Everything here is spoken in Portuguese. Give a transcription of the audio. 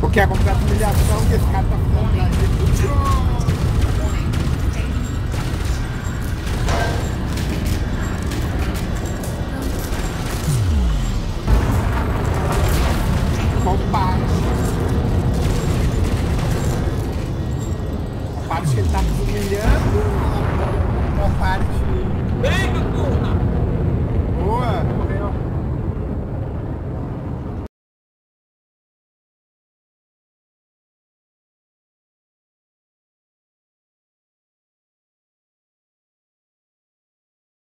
Porque é a completa humilhação que esse cara tá fazendo pra gente. Vamos parar.